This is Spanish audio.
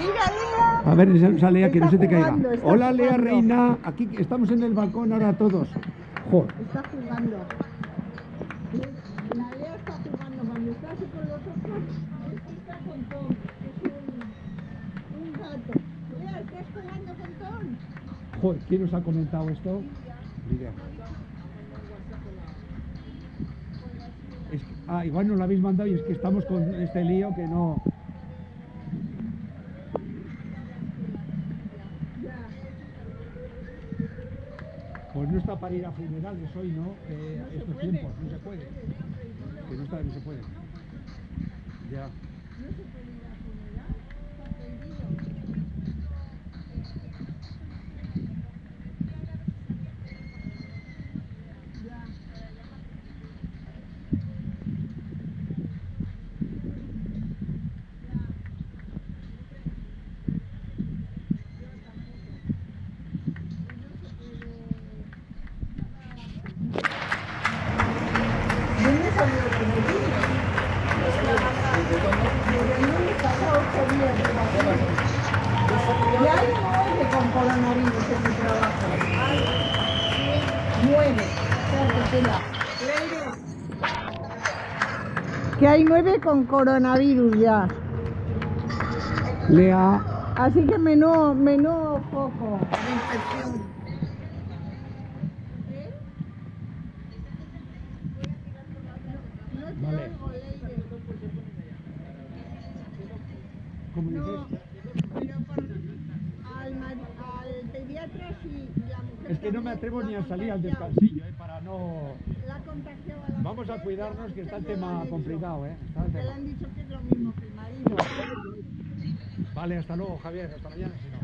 A ver, esa Lea, que no se te caiga. Jugando, Hola, Lea, jugando. reina. Aquí estamos en el balcón ahora todos. Joder. Está jugando. La Lea está jugando. Cuando está así con los ojos, es que está con Tom, que es un gato. Lea, ¿estás jugando con Tom? Joder, ¿quién os ha comentado esto? Lidia. Igual nos lo habéis mandado y es que estamos con este lío que no... Pues no está para ir a funerales hoy, ¿no? Estos tiempos, no se puede. Que no se puede. Ya. No se puede ir a funeral, está prohibido. Y hay 9 con coronavirus en mi trabajo. Hay 9. Que hay 9 con coronavirus ya. Lea. Así que menudo foco de infección. Vale. ¿Cómo dices? Pero al pediatra sí, la mujer. Es que no me atrevo ni a salir al descansillo, para no... La contagió a la Vamos a cuidarnos, que está el tema complicado, Está el te le tema. han dicho que es lo mismo que el marido. Vale, hasta luego, Javier, hasta mañana, si no.